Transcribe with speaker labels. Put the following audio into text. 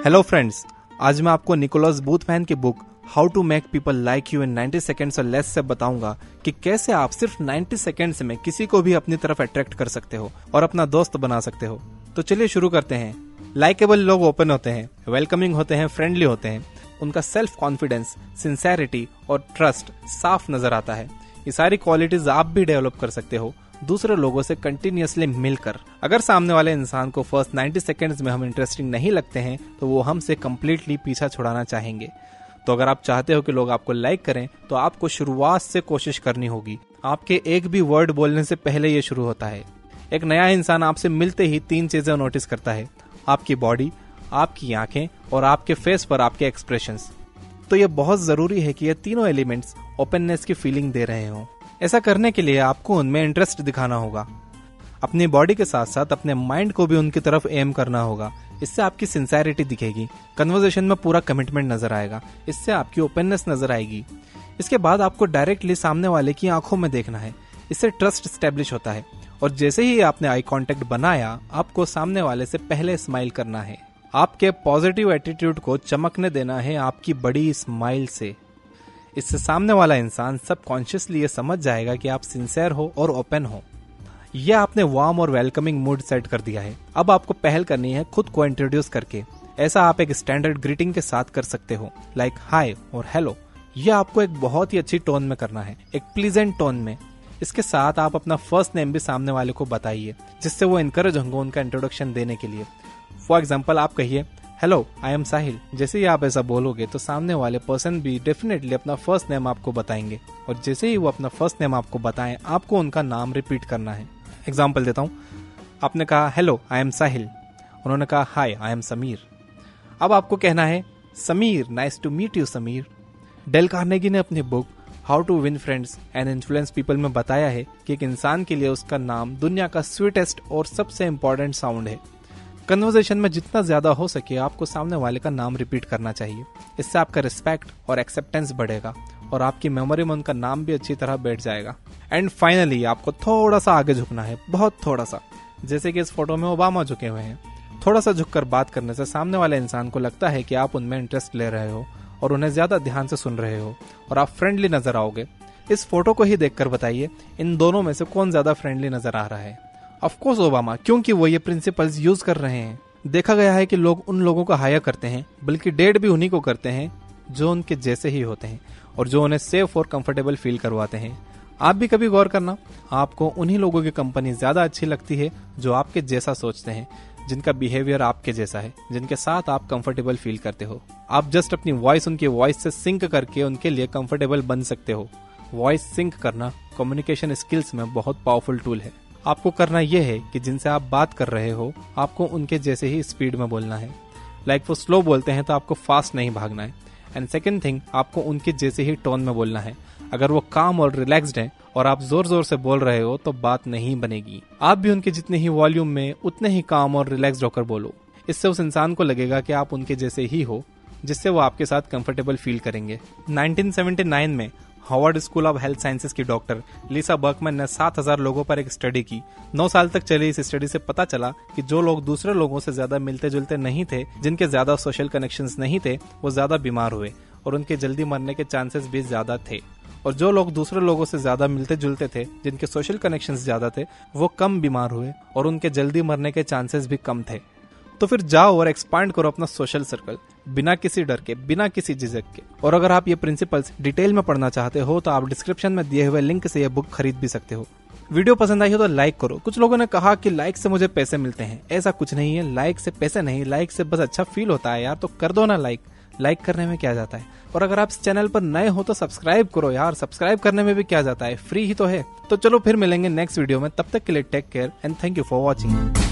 Speaker 1: Hello friends, आज मैं आपको निकोलस बूथमैन की book how to make people like you in 90 seconds और लेस से बताऊंगा कि कैसे आप सिर्फ 90 सेकेंड्स में किसी को भी अपनी तरफ अट्रैक्ट कर सकते हो और अपना दोस्त बना सकते हो। तो चलिए शुरू करते हैं। लाइकेबल लोग ओपन होते हैं, वेलकमिंग होते हैं, फ्रेंडली होते हैं। उनका सेल्फ कॉन्फिडेंस, सिंसेरिटी और ट्रस्ट साफ नजर आता है। ये सारी क्वालिटीज आप भी डेवलप कर सकते हो दूसरे लोगों से कंटिन्यूअसली मिलकर। अगर सामने वाले इंसान को फर्स्ट 90 सेकेंड्स में हम इंटरेस्टिंग नहीं लगते हैं तो वो हमसे कंप्लीटली पीछा छुड़ाना चाहेंगे। तो अगर आप चाहते हो कि लोग आपको लाइक करें तो आपको शुरुआत से कोशिश करनी होगी। आपके एक भी वर्ड बोलने से पहले ये शुरू होता है। एक नया इंसान आपसे मिलते ही 3 चीजें नोटिस करता है: आपकी बॉडी, आपकी आंखें और आपके फेस पर आपके एक्सप्रेशंस। तो ये बहुत जरूरी है कि ये तीनों एलिमेंट्स ओपननेस की फीलिंग दे रहे हों। ऐसा करने के लिए आपको उनमें इंटरेस्ट दिखाना होगा। अपनी बॉडी के साथ साथ अपने माइंड को भी उनकी तरफ एम करना होगा। इससे आपकी सिंसेरिटी दिखेगी, कन्वर्सेशन में पूरा कमिटमेंट नजर आएगा, इससे आपकी ओपननेस नजर आएगी। इसके बाद आपको डायरेक्टली सामने वाले की आंखों में देखना है। इससे ट्रस्ट स्टैब्लिश होता है और जैसे ही आपने आई कांटेक्ट बनाया, आपको सामने वाले से पहले स्माइल करना है। आपके पॉजिटिव एटीट्यूड को चमकने देना है आपकी बड़ी स्माइल से। इससे सामने वाला इंसान सबकॉन्शियसली ये समझ जाएगा कि आप सिंसियर हो और ओपन हो। यह आपने वार्म और वेलकमिंग मूड सेट कर दिया है। अब आपको पहल करनी है खुद को इंट्रोड्यूस करके। ऐसा आप एक स्टैंडर्ड ग्रीटिंग के साथ कर सकते हो, लाइक हाय और हेलो। यह आपको एक बहुत ही अच्छी टोन में करना है, एक प्लीजेंट टोन में। इसके साथ आप अपना फर्स्ट नेम भी सामने वाले को बताइए, जिससे वो इनकरेज होंगे उनका इंट्रोडक्शन देने के लिए। फॉर एग्जाम्पल, आप कहिए हेलो, आई एम साहिल। जैसे ही आप ऐसा बोलोगे तो सामने वाले पर्सन भी डेफिनेटली अपना फर्स्ट नेम आपको बताएंगे और जैसे ही वो अपना फर्स्ट नेम आपको बताएं, आपको उनका नाम रिपीट करना है। एग्जाम्पल देता हूं, आपने कहा हेलो, आई एम साहिल। उन्होंने कहा हाय, आई एम समीर। अब आपको कहना है Sameer, nice to meet you Sameer. Dale Carnegie ने अपनी book how to win friends and influence people में बताया है कि एक इंसान के लिए उसका नाम दुनिया का स्वीटेस्ट और सबसे इंपॉर्टेंट साउंड है। कन्वर्सेशन में जितना ज्यादा हो सके आपको सामने वाले का नाम रिपीट करना चाहिए। इससे आपका रिस्पेक्ट और एक्सेप्टेंस बढ़ेगा और आपकी मेमोरी में उनका नाम भी अच्छी तरह बैठ जाएगा। एंड फाइनली आपको थोड़ा सा आगे झुकना है, बहुत थोड़ा सा। जैसे कि इस फोटो में ओबामा झुके हुए हैं। थोड़ा सा झुककर बात करने से सामने वाले इंसान को लगता है कि आप उनमें इंटरेस्ट ले रहे हो और उन्हें ज्यादा ध्यान से सुन रहे हो और आप फ्रेंडली नजर आओगे। इस फोटो को ही देखकर बताइए इन दोनों में से कौन ज्यादा फ्रेंडली नजर आ रहा है। ऑफ कोर्स ओबामा, क्योंकि वो ये प्रिंसिपल्स यूज कर रहे हैं। देखा गया है कि लोग उन लोगों को हायर करते हैं, बल्कि डेट भी उन्हीं को करते हैं जो उनके जैसे ही होते हैं और जो उन्हें सेफ और कंफर्टेबल फील करवाते हैं। आप भी कभी गौर करना, आपको उन्हीं लोगों की कंपनी ज्यादा अच्छी लगती है जो आपके जैसा सोचते हैं, जिनका बिहेवियर आपके जैसा है, जिनके साथ आप कंफर्टेबल फील करते हो। आप जस्ट अपनी वॉइस उनकी वॉइस से सिंक करके उनके लिए कंफर्टेबल बन सकते हो। वॉइस सिंक करना कम्युनिकेशन स्किल्स में बहुत पावरफुल टूल है। आपको करना यह है कि जिनसे आप बात कर रहे हो आपको उनके जैसे ही स्पीड में बोलना है। लाइक वो स्लो बोलते हैं तो आपको फास्ट नहीं भागना है। एंड सेकंड थिंग, आपको उनके जैसे ही टोन में बोलना है। अगर वो काम और रिलैक्स्ड हैं और आप जोर जोर से बोल रहे हो तो बात नहीं बनेगी। आप भी उनके जितने ही वॉल्यूम में उतने ही काम और रिलैक्स्ड होकर बोलो। इससे उस इंसान को लगेगा कि आप उनके जैसे ही हो, जिससे वो आपके साथ कंफर्टेबल फील करेंगे। 1979 में Harvard school of health sciences की डॉक्टर लिसा बर्कमैन ने 7000 लोगों पर एक स्टडी की। 9 साल तक चली इस स्टडी से पता चला कि जो लोग दूसरे लोगों से ज्यादा मिलते जुलते नहीं थे, जिनके ज्यादा सोशल कनेक्शंस नहीं थे, वो ज्यादा बीमार हुए और उनके जल्दी मरने के चांसेस भी ज्यादा थे। और जो लोग दूसरे लोगों से ज्यादा मिलते जुलते थे, जिनके सोशल कनेक्शंस ज्यादा थे, वो कम बीमार हुए और उनके जल्दी मरने के चांसेस भी कम थे। तो फिर जाओ और एक्सपांड करो अपना सोशल सर्कल, बिना किसी डर के, बिना किसी झिझक के। और अगर आप ये प्रिंसिपल्स डिटेल में पढ़ना चाहते हो तो आप डिस्क्रिप्शन में दिए हुए लिंक से ये बुक खरीद भी सकते हो। वीडियो पसंद आई हो तो लाइक करो। कुछ लोगों ने कहा कि लाइक से मुझे पैसे मिलते हैं। ऐसा कुछ नहीं है, लाइक से पैसे नहीं, लाइक से बस अच्छा फील होता है यार। तो कर दो ना लाइक, लाइक करने में क्या जाता है। और अगर आप इस चैनल पर नए हो तो सब्सक्राइब करो यार, सब्सक्राइब करने में भी क्या जाता है, फ्री ही तो है। तो चलो फिर मिलेंगे नेक्स्ट वीडियो में, तब तक के लिए take care and thank you for watching.